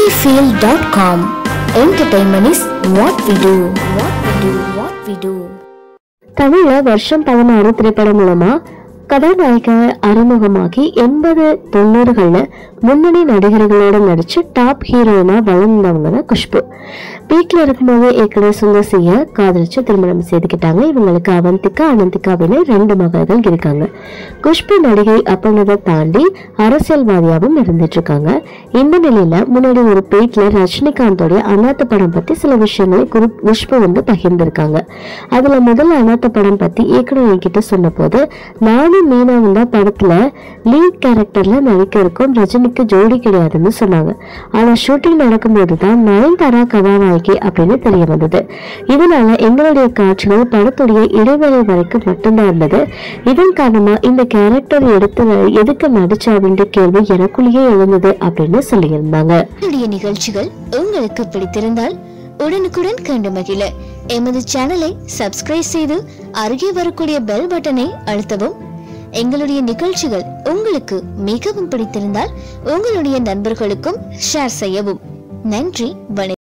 Moviefeel.com. Entertainment is what we do. What we do. தமிழ்ல வருஷம் 16 திரைப்படம் மூலமா கதாநாயகர் அறிமுகமாகி 80-90களில் முன்னணி நடிகர்களோட நடிச்சு டாப் ஹீரோயினா வளர்ந்தவங்க தான் குஷ்பு. வீட்டில் இருக்கும்போது ஏற்கனவே சுந்தசியை காதலிச்சு திருமணம் செய்துக்கிட்டாங்க. இவங்களுக்கு அவந்திகா அனந்திகா அப்படின்னு 2 மகள்கள் இருக்காங்க. குஷ்பு நடிகை அப்படின்றதை தாண்டி அரசியல்வாதியாகவும் இருந்துட்டு இருக்காங்க. இந்த நிலையில முன்னாடி ஒரு பேட்டில ரஜினிகாந்தோடைய அநாத்த படம் பத்தி சில விஷயங்களை குஷ்பு பகிர்ந்திருக்காங்க. அதுல முதல்ல அநாத்த படம் பத்தி இயக்குனர் என்கிட்ட சொன்ன போது, நானும் மீனாவும் தான் படத்துல லீட் கேரக்டர்ல நடிக்க இருக்கும், ரஜினிக்கு ஜோடி கிடையாதுன்னு சொன்னாங்க. ஆனா ஷூட்டிங் நடக்கும் போதுதான் நயன்தாரா கதாநாயகி அப்படின்னு தெரிய வந்தது. இதனால எங்களுடைய காட்சிகள் படத்துடைய இடைவேளை வரைக்கும் மட்டும்தான் இருந்தது. இதன் காரணமா இந்த கேரக்டர் எதுக்கு நடிச்சா அப்படின்ற கேள்வி எனக்குள்ளேயே எழுந்தது அப்படின்னு சொல்லியிருந்தாங்க. நிகழ்ச்சிகள் உங்களுக்கு பிடித்திருந்தால் உடனுக்குடன் கண்டு மகிழ எமது சேனலை சப்ஸ்கிரைப் செய்து அருகே வரக்கூடிய பெல் பட்டனை அழுத்தவும். எங்களுடைய நிகழ்ச்சிகள் உங்களுக்கு மிகவும் பிடித்திருந்தால் உங்களுடைய நண்பர்களுக்கும் ஷேர் செய்யவும். நன்றி, வணக்கம்.